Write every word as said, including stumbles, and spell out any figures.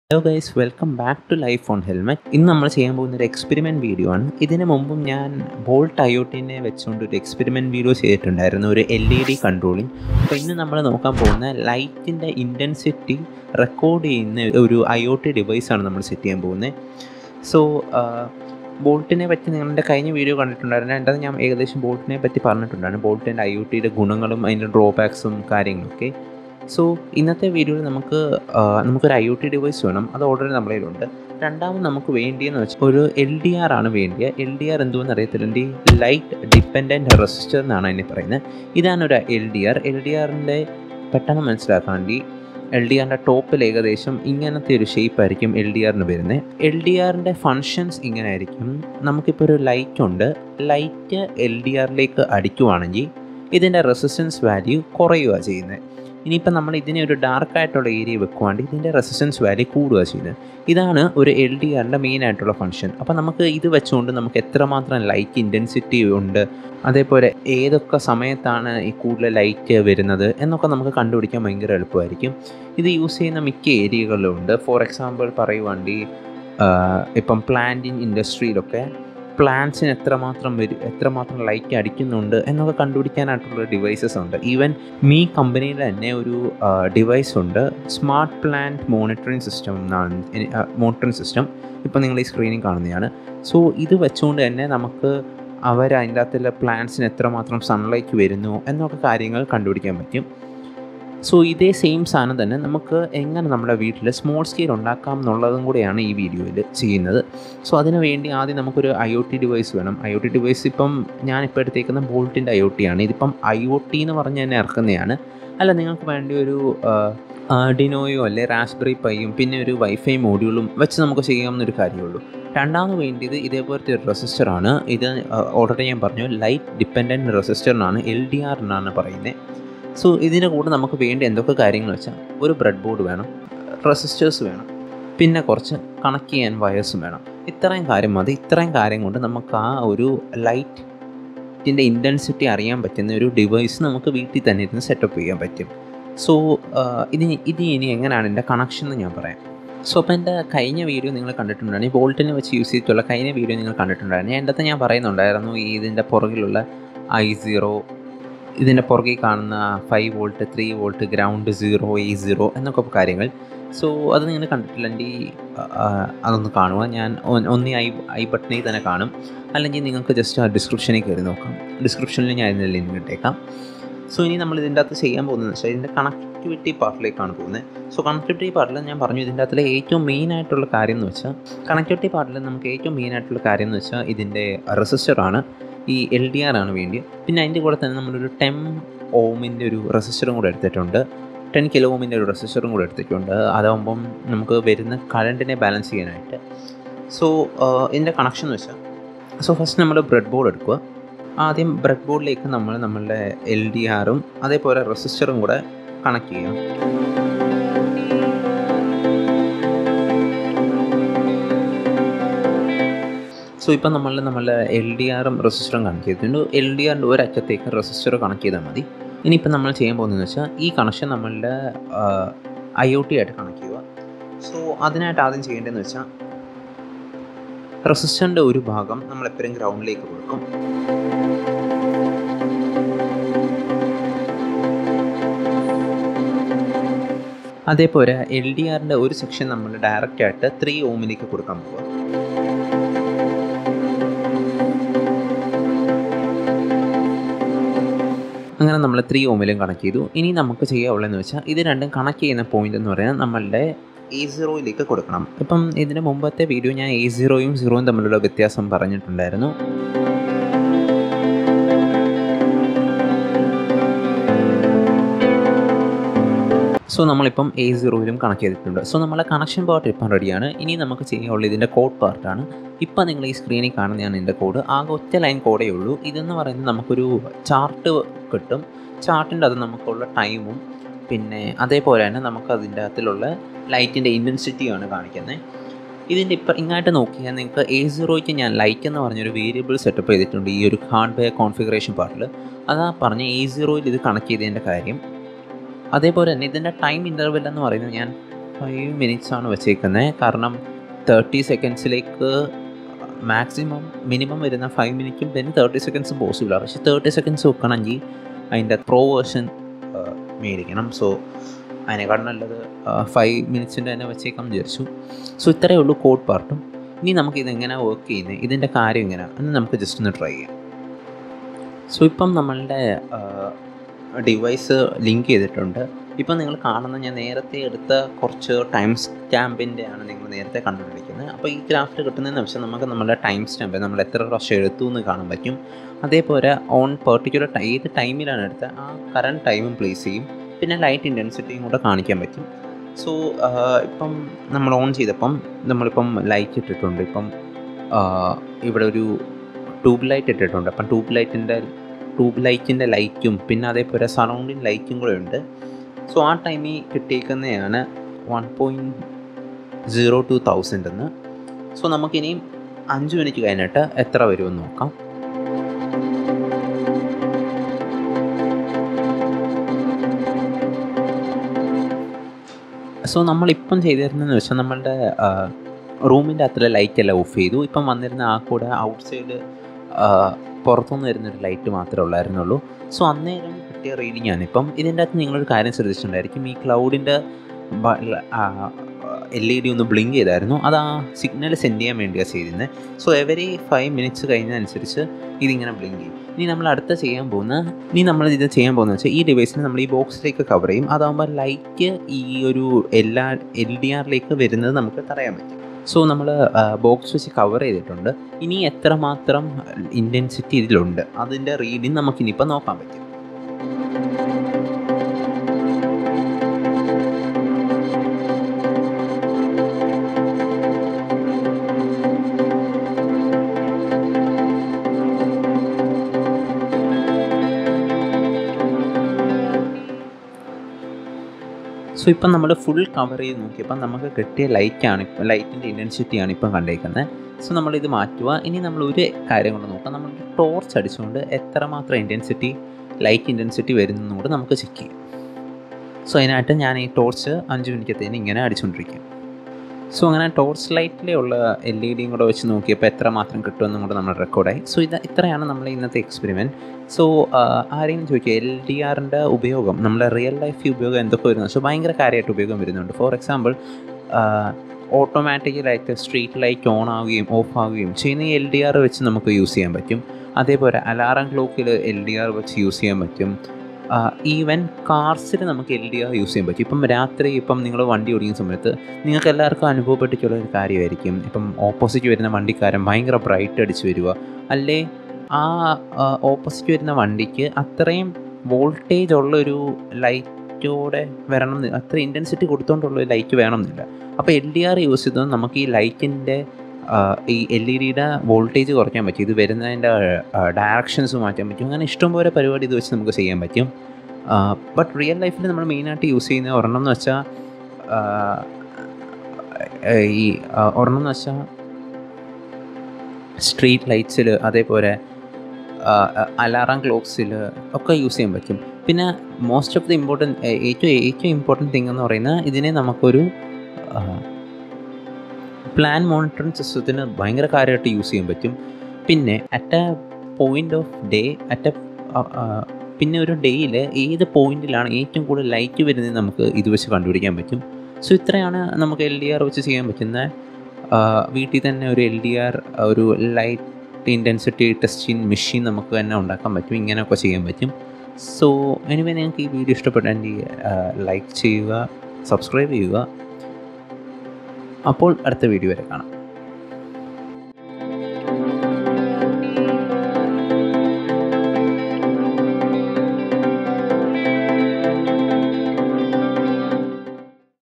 Hello guys, welcome back to life on helmet. ഇന്ന് നമ്മൾ ചെയ്യാൻ പോകുന്ന ഒരു എക്സ്പെരിമെൻറ്റ് വീഡിയോ ആണ്. ഇതിന് മുമ്പും ഞാൻ ബോൾട്ട് ഐഒടിനെ വെച്ചുകൊണ്ട് ഒരു എക്സ്പെരിമെൻറ്റ് വീഡിയോ ചെയ്തിട്ടുണ്ടായിരുന്നു, ഒരു എൽ ഇ ഡി കൺട്രോളിങ്. അപ്പോൾ ഇന്ന് നമ്മൾ നോക്കാൻ പോകുന്ന ലൈറ്റിൻ്റെ ഇൻറ്റൻസിറ്റി റെക്കോർഡ് ചെയ്യുന്ന ഒരു ഐ ഒ ടി ഡിവൈസാണ് നമ്മൾ സെറ്റ് ചെയ്യാൻ പോകുന്നത്. സോ ബോൾട്ടിനെ പറ്റി നിങ്ങളുടെ കഴിഞ്ഞ വീഡിയോ കണ്ടിട്ടുണ്ടായിരുന്നു. അതിൻ്റെ ഞാൻ ഏകദേശം ബോൾട്ടിനെ പറ്റി പറഞ്ഞിട്ടുണ്ടായിരുന്നു, ബോൾട്ടിൻ്റെ ഐ ഒ ടിയുടെ ഗുണങ്ങളും അതിൻ്റെ ഡ്രോബാക്സും കാര്യങ്ങളൊക്കെ. സോ ഇന്നത്തെ വീഡിയോയിൽ നമുക്ക് നമുക്കൊരു ഐ ഒ ടി ഡിവൈസ് വേണം. അത് ഓൾറെഡി നമ്മുടെ കയ്യിലുണ്ട്. രണ്ടാമത് നമുക്ക് വേണ്ടിയെന്ന് വെച്ചാൽ ഒരു എൽ ഡി ആർ ആണ് വേണ്ടിയത്. എൽ ഡി ആർ എന്തുവെന്ന് അറിയത്തില്ല, ലൈറ്റ് ഡിപ്പെൻഡൻറ്റ് റെസിസ്റ്റർ എന്നാണ് അതിനെ പറയുന്നത്. ഇതാണ് ഒരു L D R. L D ആറിൻ്റെ പെട്ടെന്ന് മനസ്സിലാക്കാൻ വേണ്ടി എൽ ഡി ആറിൻ്റെ ടോപ്പിൽ ഏകദേശം ഇങ്ങനത്തെ ഒരു ഷേപ്പ് ആയിരിക്കും എൽ ഡി ആറിന് വരുന്നത്. എൽ ഡി ആറിൻ്റെ ഫങ്ഷൻസ് ഇങ്ങനെ ആയിരിക്കും. നമുക്കിപ്പോൾ ഒരു ലൈറ്റ് ഉണ്ട്. ലൈറ്റ് എൽ ഡി ആറിലേക്ക് അടിക്കുവാണെങ്കിൽ ഇതിൻ്റെ റെസിസ്റ്റൻസ് വാല്യൂ കുറയുക ചെയ്യുന്നത്. ഇനിയിപ്പോൾ നമ്മൾ ഇതിനെ ഒരു ഡാർക്കായിട്ടുള്ള ഏരിയ വെക്കുവാണ്ട് ഇതിൻ്റെ റെസിസ്റ്റൻസ് വാല്യൂ കൂടുക ചെയ്യുന്നത്. ഇതാണ് ഒരു എൽ ഡി ആറിൻ്റെ മെയിൻ ആയിട്ടുള്ള ഫംഗ്ഷൻ. അപ്പോൾ നമുക്ക് ഇത് വെച്ചുകൊണ്ട് നമുക്ക് എത്രമാത്രം ലൈറ്റ് ഇൻറ്റൻസിറ്റി ഉണ്ട്, അതേപോലെ ഏതൊക്കെ സമയത്താണ് ഈ കൂടുതൽ ലൈറ്റ് വരുന്നത് എന്നൊക്കെ നമുക്ക് കണ്ടുപിടിക്കാൻ ഭയങ്കര എളുപ്പമായിരിക്കും. ഇത് യൂസ് ചെയ്യുന്ന മിക്ക ഏരിയകളിലും ഉണ്ട്. ഫോർ എക്സാമ്പിൾ പറയുവാണെങ്കിൽ ഇപ്പം പ്ലാന്റിങ് ഇൻഡസ്ട്രിയിലൊക്കെ പ്ലാന്റ്സിന് എത്രമാത്രം വരും, എത്രമാത്രം ലൈറ്റ് അടിക്കുന്നുണ്ട് എന്നൊക്കെ കണ്ടുപിടിക്കാനായിട്ടുള്ള ഡിവൈസസ് ഉണ്ട്. ഈവൻ മീ കമ്പനിയിൽ തന്നെ ഒരു ഡിവൈസ് ഉണ്ട്, സ്മാർട്ട് പ്ലാന്റ് മോണിറ്ററിങ് സിസ്റ്റം എന്നാണ് മോണിറ്ററിങ് സിസ്റ്റം. ഇപ്പം നിങ്ങൾ ഈ സ്ക്രീനിൽ കാണുന്നതാണ്. സോ ഇത് വെച്ചുകൊണ്ട് തന്നെ നമുക്ക് അവർ അതിൻ്റെ അകത്തുള്ള പ്ലാന്റ്സിന് എത്രമാത്രം സൺലൈറ്റ് വരുന്നു എന്നൊക്കെ കാര്യങ്ങൾ കണ്ടുപിടിക്കാൻ പറ്റും. സോ ഇതേ സെയിം സാധനം തന്നെ നമുക്ക് എങ്ങനെ നമ്മുടെ വീട്ടിൽ സ്മോൾ സ്കെയിൽ ഉണ്ടാക്കാം എന്നുള്ളതും കൂടെയാണ് ഈ വീഡിയോയിൽ ചെയ്യുന്നത്. സോ അതിന് വേണ്ടി ആദ്യം നമുക്കൊരു ഐ ഒ ടി ഡിവൈസ് വേണം. ഐ ഒ ടി ഡിവൈസ് ഇപ്പം ഞാനിപ്പോൾ എടുത്തേക്കുന്ന ബോൾട്ടിൻ്റെ ഐ ഒ ടി ആണ്. ഇതിപ്പം ഐ ഒ ടി എന്ന് പറഞ്ഞ് തന്നെ ഇറക്കുന്നതാണ്. അല്ല, നിങ്ങൾക്ക് വേണ്ടി ഒരു ആർഡിനോയോ അല്ലെ റാസ്ബെറി പൈയും പിന്നെ ഒരു വൈഫൈ മോഡ്യൂളും വെച്ച് നമുക്ക് ചെയ്യാവുന്നൊരു കാര്യമുള്ളൂ. രണ്ടാമത് വേണ്ടിയത് ഇതേപോലത്തെ ഒരു റെസിസ്റ്ററാണ്. ഇത് ഓൾറെഡി ഞാൻ പറഞ്ഞു, ലൈറ്റ് ഡിപ്പെൻഡൻറ്റ് റെസിസ്റ്ററിനാണ്, എൽ ഡി ആർ എന്നാണ് പറയുന്നത്. സോ ഇതിൻ്റെ കൂടെ നമുക്ക് വേണ്ടി എന്തൊക്കെ കാര്യങ്ങൾ വെച്ചാൽ ഒരു ബ്രെഡ് ബോർഡ് വേണം, റെസിസ്റ്റേഴ്സ് വേണം, പിന്നെ കുറച്ച് കണക്ട് ചെയ്യാൻ വയേഴ്സും വേണം. ഇത്രയും കാര്യം മതി. ഇത്രയും കാര്യം കൊണ്ട് നമുക്ക് ആ ഒരു ലൈറ്റിൻ്റെ ഇൻറ്റൻസിറ്റി അറിയാൻ പറ്റുന്ന ഒരു ഡിവൈസ് നമുക്ക് വീട്ടിൽ തന്നെ ഇരുന്ന് സെറ്റപ്പ് ചെയ്യാൻ പറ്റും. സോ ഇതിന് ഇത് ഇനി എങ്ങനെയാണ് എൻ്റെ കണക്ഷൻ എന്ന് ഞാൻ പറയാം. സോ അപ്പോൾ എൻ്റെ കഴിഞ്ഞ വീഡിയോ നിങ്ങൾ കണ്ടിട്ടുണ്ടായിരുന്നു, ഈ ബോൾട്ടിനെ വെച്ച് യൂസ് ചെയ്തിട്ടുള്ള കഴിഞ്ഞ വീഡിയോ നിങ്ങൾ കണ്ടിട്ടുണ്ടായിരുന്നു. എൻ്റെ അടുത്ത് ഞാൻ പറയുന്നുണ്ടായിരുന്നു ഈ ഇതിൻ്റെ പുറകിലുള്ള ഐ സീറോ, ഇതിൻ്റെ പുറകെ കാണുന്ന five volt, three volt, ground zero, A zero എന്നൊക്കെ കാര്യങ്ങൾ. സോ അത് നിങ്ങൾ കണ്ടിട്ടില്ലെങ്കിൽ അതൊന്ന് കാണുക. ഞാൻ ഒന്നീ ഐ ഐ ബട്ടണിൽ തന്നെ കാണും, അല്ലെങ്കിൽ നിങ്ങൾക്ക് ജസ്റ്റ് ആ ഡിസ്ക്രിപ്ഷനിൽ കയറി നോക്കാം. ഡിസ്ക്രിപ്ഷനിൽ ഞാൻ ഇതിൻ്റെ ലിങ്ക് ഇട്ടേക്കാം. സോ ഇനി നമ്മൾ ഇതിൻ്റെ അകത്ത് ചെയ്യാൻ പോകുന്നത് വെച്ചാൽ ഇതിൻ്റെ കണക്ടിവിറ്റി പാർട്ടിലേക്കാണ് പോകുന്നത്. സോ കണക്ടിവിറ്റി പാർട്ടിൽ ഞാൻ പറഞ്ഞു ഇതിൻ്റെ അകത്തിലെ ഏറ്റവും മെയിൻ ആയിട്ടുള്ള കാര്യം എന്ന് വെച്ചാൽ കണക്ടിവിറ്റി പാർട്ടിൽ നമുക്ക് ഏറ്റവും മെയിൻ ആയിട്ടുള്ള കാര്യം എന്ന് വെച്ചാൽ ഇതിൻ്റെ റെസിസ്റ്ററാണ്, ഈ എൽ ഡി ആർ ആണ് വേണ്ടി. പിന്നെ അതിൻ്റെ കൂടെ തന്നെ നമ്മളൊരു ടെൻ ഓമിൻ്റെ ഒരു റെസിസ്റ്ററും കൂടെ എടുത്തിട്ടുണ്ട്, ടെൻ കിലോ ഓമിൻ്റെ ഒരു റെസിസ്റ്ററും കൂടെ എടുത്തിട്ടുണ്ട്. അതാകുമ്പം നമുക്ക് വരുന്ന കറണ്ടിനെ ബാലൻസ് ചെയ്യാനായിട്ട്. സോ ഇതിൻ്റെ കണക്ഷൻ എന്ന് വെച്ചാൽ, സോ ഫസ്റ്റ് നമ്മൾ ബ്രെഡ് ബോർഡ് എടുക്കുക. ആദ്യം ബ്രെഡ് ബോർഡിലേക്ക് നമ്മൾ നമ്മളുടെ എൽ ഡി ആറും അതേപോലെ റെസിസ്റ്ററും കൂടെ കണക്ട് ചെയ്യാം. സോ ഇപ്പം നമ്മൾ നമ്മളുടെ എൽ ഡി ആറും റെസിസ്റ്ററും കണക്ട് ചെയ്തിട്ടുണ്ട്. എൽ ഡി ആറിൻ്റെ ഒരറ്റത്തേക്ക് റെസിസ്റ്റർ കണക്ട് ചെയ്താൽ മതി. ഇനിയിപ്പം നമ്മൾ ചെയ്യാൻ പോകുന്നതെന്ന് വെച്ചാൽ ഈ കണക്ഷൻ നമ്മളുടെ ഐ ഒ ടി ആയിട്ട് കണക്ട് ചെയ്യുക. സോ അതിനായിട്ട് ആദ്യം ചെയ്യേണ്ടതെന്ന് വെച്ചാൽ റെസിസ്റ്ററിൻ്റെ ഒരു ഭാഗം നമ്മൾ എപ്പോഴും ഗ്രൗണ്ടിലേക്ക് കൊടുക്കും. അതേപോലെ എൽ ഡി ആറിൻ്റെ ഒരു സെക്ഷൻ നമ്മൾ ഡയറക്റ്റായിട്ട് ത്രീ ഓമിലേക്ക് കൊടുക്കാൻ പോകുക. അങ്ങനെ നമ്മൾ ത്രീ ഓമിലും കണക്ട് ചെയ്തു. ഇനി നമുക്ക് ചെയ്യാവുള്ളതെന്ന് വെച്ചാൽ ഇത് രണ്ടും കണക്ട് ചെയ്യുന്ന പോയിന്റ് എന്ന് പറയുന്നത് നമ്മളുടെ എ സീറോയിലേക്ക് കൊടുക്കണം. ഇപ്പം ഇതിന് മുമ്പത്തെ വീഡിയോ ഞാൻ എ സീറോയും സീറോയും തമ്മിലുള്ള വ്യത്യാസം പറഞ്ഞിട്ടുണ്ടായിരുന്നു. സോ നമ്മളിപ്പം എ സീറോയിലും കണക്ട് ചെയ്തിട്ടുണ്ട്. സോ നമ്മളെ കണക്ഷൻ പാർട്ട് ഇപ്പം റെഡിയാണ്. ഇനി നമുക്ക് ചെയ്യാനുള്ളത് ഇതിൻ്റെ കോഡ് പാർട്ടാണ്. ഇപ്പം നിങ്ങൾ ഈ സ്ക്രീനിൽ കാണുന്നതാണ് ഇതിൻ്റെ കോഡ്. ആകെ ഒറ്റ ലൈൻ കോഡേ ഉള്ളൂ. ഇതെന്ന് പറയുന്നത് നമുക്കൊരു ചാർട്ട് കിട്ടും. ചാർട്ടിൻ്റെ അത് നമുക്കുള്ള ടൈമും പിന്നെ അതേപോലെ തന്നെ നമുക്ക് അതിൻ്റെ അകത്തിലുള്ള ലൈറ്റിൻ്റെ ഇൻറ്റൻസിറ്റിയാണ് കാണിക്കുന്നത്. ഇതിൻ്റെ ഇപ്പം ഇങ്ങോട്ട് നോക്കിയാൽ നിങ്ങൾക്ക് എ സീറോയ്ക്ക് ഞാൻ ലൈറ്റ് എന്ന് പറഞ്ഞൊരു വേരിയബിൾ സെറ്റപ്പ് ചെയ്തിട്ടുണ്ട് ഈ ഒരു ഹാർഡ്വെയർ കോൺഫിഗറേഷൻ പാർട്ടിൽ. അതാ പറഞ്ഞ എ സീറോയിൽ ഇത് കണക്ട് ചെയ്തതിൻ്റെ കാര്യം. അതേപോലെ തന്നെ ഇതിൻ്റെ ടൈം ഇൻ്റർവെൽ എന്ന് പറയുന്നത് ഞാൻ ഫൈവ് മിനിറ്റ്സ് ആണ് വെച്ചേക്കുന്നത്. കാരണം തേർട്ടി സെക്കൻഡ്സിലേക്ക് മാക്സിമം മിനിമം വരുന്ന ഫൈവ് മിനിറ്റും പിന്നെ തേർട്ടി സെക്കൻഡ്സും പോസിബിളാണ്. പക്ഷേ തേർട്ടി സെക്കൻഡ്സ് വെക്കണമെങ്കിൽ അതിൻ്റെ പ്രോ വേർഷൻ മേടിക്കണം. സോ അതിനെക്കാളും നല്ലത് ഫൈവ് മിനിറ്റ്സിൻ്റെ തന്നെ വെച്ചേക്കാം വിചാരിച്ചു. സോ ഇത്രയേ ഉള്ളൂ കോഡ് പാർട്ടും. ഇനി നമുക്കിതെങ്ങനെയാണ് വർക്ക് ചെയ്യുന്നത്, ഇതിൻ്റെ കാര്യം എങ്ങനെയാണ് എന്ന് നമുക്ക് ജസ്റ്റ് ഒന്ന് ട്രൈ ചെയ്യാം. സോ ഇപ്പം നമ്മളുടെ ഡിവൈസ് ലിങ്ക് ചെയ്തിട്ടുണ്ട്. ഇപ്പം നിങ്ങൾ കാണുന്ന ഞാൻ നേരത്തെ എടുത്ത കുറച്ച് ടൈം സ്റ്റാമ്പിൻ്റെ ആണ് നിങ്ങൾ നേരത്തെ കണ്ടുപിടിക്കുന്നത്. അപ്പോൾ ഈ ഗ്രാഫിൽ കിട്ടുന്നതെന്ന് വെച്ചാൽ നമുക്ക് നമ്മുടെ ടൈം സ്റ്റാമ്പ് നമ്മൾ എത്ര പ്രാവശ്യം എടുത്തു എന്ന് കാണാൻ പറ്റും. അതേപോലെ ഓൺ പെർട്ടിക്കുലർ ടൈം ഏത് ടൈമിലാണ് എടുത്തത് ആ കറണ്ട് ടൈമും പ്ലേസ് ചെയ്യും. പിന്നെ ലൈറ്റ് ഇൻറ്റൻസിറ്റിയും കൂടെ കാണിക്കാൻ പറ്റും. സോ ഇപ്പം നമ്മൾ ഓൺ ചെയ്തപ്പം നമ്മളിപ്പം ലൈറ്റ് ഇട്ടിട്ടുണ്ട്. ഇപ്പം ഇവിടെ ഒരു ട്യൂബ് ലൈറ്റ് ഇട്ടിട്ടുണ്ട്. അപ്പം ട്യൂബ് ലൈറ്റിൻ്റെ ട്യൂബ് ലൈറ്റിൻ്റെ ലൈറ്റും പിന്നെ അതേപോലെ സറൗണ്ടിങ് ലൈറ്റും കൂടെ ഉണ്ട്. സോ ആ ടൈമിൽ കിട്ടിയേക്കുന്നതാണ് one point zero two thousand എന്ന്. സോ നമുക്കിനിയും അഞ്ച് മിനിറ്റ് കഴിഞ്ഞിട്ട് എത്ര വരുമെന്ന് നോക്കാം. സോ നമ്മളിപ്പം ചെയ്തിരുന്നതെന്ന് വെച്ചാൽ നമ്മളുടെ റൂമിൻ്റെ അത്ര ലൈറ്റെല്ലാം ഓഫ് ചെയ്തു. ഇപ്പം വന്നിരുന്ന ആ കൂടെ ഔട്ട് സൈഡ് പുറത്തുനിന്ന് വരുന്നൊരു ലൈറ്റ് മാത്രമേ ഉള്ളായിരുന്നുള്ളൂ. സോ അന്നേരം കിട്ടിയ റീഡിംഗ് ആണ്. ഇപ്പം ഇതിൻ്റെ അകത്ത് നിങ്ങളൊരു കാര്യം ശ്രദ്ധിച്ചിട്ടുണ്ടായിരിക്കും, ഈ ക്ലൗഡിൻ്റെ എൽ ഇ ഡി ഒന്ന് ബ്ലിങ്ക് ചെയ്തായിരുന്നു. അത് ആ സിഗ്നൽ സെൻഡ് ചെയ്യാൻ വേണ്ടിയാണ് ചെയ്തിരുന്നത്. സോ എവരി ഫൈവ് മിനിറ്റ്സ് കഴിഞ്ഞതനുസരിച്ച് ഇതിങ്ങനെ ബ്ലിങ്ക് ചെയ്യും. ഇനി നമ്മൾ അടുത്ത ചെയ്യാൻ പോകുന്ന ഇനി നമ്മൾ ഇത് ചെയ്യാൻ പോകുന്നത് വെച്ചാൽ ഈ ഡിവൈസിനെ നമ്മൾ ഈ ബോക്സിലേക്ക് കവർ ചെയ്യും. അതാകുമ്പോൾ ലൈറ്റ് ഈ ഒരു എല്ലാ എൽ ഡി ആറിലേക്ക് വരുന്നത് നമുക്ക് തടയാൻ പറ്റും. സോ നമ്മൾ ബോക്സ് വെച്ച് കവർ ചെയ്തിട്ടുണ്ട്. ഇനി എത്രമാത്രം ഇൻറ്റൻസിറ്റി ഇതിലുണ്ട് അതിൻ്റെ റീഡിങ് നമുക്കിനിയിപ്പോൾ നോക്കാൻ പറ്റും. സോ ഇപ്പം നമ്മൾ ഫുൾ കവർ ചെയ്ത് നോക്കിയപ്പം നമുക്ക് കിട്ടിയ ലൈറ്റാണ് ഇപ്പം ലൈറ്റിൻ്റെ ഇൻറ്റൻസിറ്റിയാണ് ഇപ്പം കണ്ടേക്കുന്നത്. സോ നമ്മളിത് മാറ്റുക. ഇനി നമ്മൾ ഒരു കാര്യം കൊണ്ട് നോക്കാം, നമ്മൾ ടോർച്ച് അടിച്ചുകൊണ്ട് എത്രമാത്രം ഇൻറ്റൻസിറ്റി ലൈറ്റ് ഇൻറ്റൻസിറ്റി വരുന്നതും കൂടെ നമുക്ക് ചെക്ക് ചെയ്യാം. സോ അതിനായിട്ട് ഞാൻ ഈ ടോർച്ച് അഞ്ച് മിനിറ്റത്തേന് ഇങ്ങനെ അടിച്ചുകൊണ്ടിരിക്കും. സോ അങ്ങനെ ടോർച്ച് ലൈറ്റിലുള്ള എൽ ഇ ഡിയും കൂടെ വെച്ച് നോക്കിയപ്പോൾ എത്രമാത്രം കിട്ടുമെന്നും കൂടെ നമ്മൾ റെക്കോർഡായി. സോ ഇത് ഇത്രയാണ് നമ്മൾ ഇന്നത്തെ എക്സ്പെരിമെൻറ്റ്. സോ ആരെയും ചോദിക്കുക എൽ ഡി ആറിൻ്റെ ഉപയോഗം നമ്മുടെ റിയൽ ലൈഫ് ഉപയോഗം എന്തൊക്കെ വരുന്നത്. സോ ഭയങ്കര കാര്യമായിട്ട് ഉപയോഗം വരുന്നുണ്ട്. ഫോർ എക്സാമ്പിൾ ഓട്ടോമാറ്റിക്കലായിട്ട് സ്ട്രീറ്റ് ലൈറ്റ് ഓൺ ആവുകയും ഓഫ് ആവുകയും ചെയ്യുന്ന എൽ ഡി ആർ വെച്ച് നമുക്ക് യൂസ് ചെയ്യാൻ പറ്റും. അതേപോലെ അലാറം ക്ലോക്കിൽ എൽ ഡി ആർ വെച്ച് യൂസ് ചെയ്യാൻ പറ്റും. ഈവൻ കാർസിൽ നമുക്ക് എൽ ഡി ആർ യൂസ് ചെയ്യാൻ പറ്റും. ഇപ്പം രാത്രി ഇപ്പം നിങ്ങൾ വണ്ടി ഓടിക്കുന്ന സമയത്ത് നിങ്ങൾക്ക് എല്ലാവർക്കും അനുഭവപ്പെട്ടിട്ടുള്ള ഒരു കാര്യമായിരിക്കും, ഇപ്പം ഓപ്പോസിറ്റ് വരുന്ന വണ്ടിക്കാരൻ ഭയങ്കര ബ്രൈറ്റ് അടിച്ച് വരിക, അല്ലേ ആ ഓപ്പോസിറ്റ് വരുന്ന വണ്ടിക്ക് അത്രയും വോൾട്ടേജ് ഉള്ളൊരു ലൈറ്റോടെ വരണം എന്ന്, അത്ര ഇൻറ്റൻസിറ്റി കൊടുത്തുകൊണ്ടുള്ള ലൈറ്റ് വേണം എന്നില്ല. അപ്പോൾ എൽ ഡി ആർ യൂസ് ചെയ്തത് നമുക്ക് ഈ ലൈറ്റിൻ്റെ ഈ എൽ ഇ ഡിയുടെ വോൾട്ടേജ് കുറയ്ക്കാൻ പറ്റും, ഇത് വരുന്നതിൻ്റെ ഡയറക്ഷൻസ് മാറ്റാൻ പറ്റും. അങ്ങനെ ഇഷ്ടംപോലെ പരിപാടി ഇത് വെച്ച് നമുക്ക് ചെയ്യാൻ പറ്റും. ബട്ട് റിയൽ ലൈഫിൽ നമ്മൾ മെയിനായിട്ട് യൂസ് ചെയ്യുന്ന ഒരെണ്ണം എന്ന് വെച്ചാൽ ഈ ഒരെണ്ണം എന്ന് വെച്ചാൽ സ്ട്രീറ്റ് ലൈറ്റ്സിൽ അതേപോലെ അലാറം ക്ലോക്സിൽ ഒക്കെ യൂസ് ചെയ്യാൻ പറ്റും. പിന്നെ മോസ്റ്റ് ഓഫ് ദി ഇമ്പോർട്ടൻറ്റ് ഏറ്റവും ഏറ്റവും ഇമ്പോർട്ടൻറ്റ് തിങ് എന്ന് പറയുന്നത് ഇതിനെ നമുക്കൊരു പ്ലാൻ മോണിറ്ററിങ് സിസ്റ്റത്തിന് ഭയങ്കര കാര്യമായിട്ട് യൂസ് ചെയ്യാൻ പറ്റും. പിന്നെ at a point of day at a പിന്നെ ഒരു ഡേയിൽ ഏത് പോയിൻറ്റിലാണ് ഏറ്റവും കൂടുതൽ ലൈറ്റ് വരുന്നത് നമുക്ക് ഇത് വെച്ച് കണ്ടുപിടിക്കാൻ പറ്റും. സോ ഇത്രയാണ് നമുക്ക് എൽ ഡി ആർ വെച്ച് ചെയ്യാൻ പറ്റുന്ന. വീട്ടിൽ തന്നെ ഒരു എൽ ഡി ആർ ഒരു ലൈറ്റ് ഇൻറ്റൻസിറ്റി ടെസ്റ്റിംഗ് മെഷീൻ നമുക്ക് തന്നെ ഉണ്ടാക്കാൻ പറ്റും. ഇങ്ങനെയൊക്കെ ചെയ്യാൻ പറ്റും. സോ എനിവേ നിങ്ങൾക്ക് ഈ വീഡിയോ ഇഷ്ടപ്പെട്ടെങ്കിൽ ലൈക്ക് ചെയ്യുക, സബ്സ്ക്രൈബ് ചെയ്യുക. അപ്പോൾ അടുത്ത വീഡിയോ വരെ കാണാം.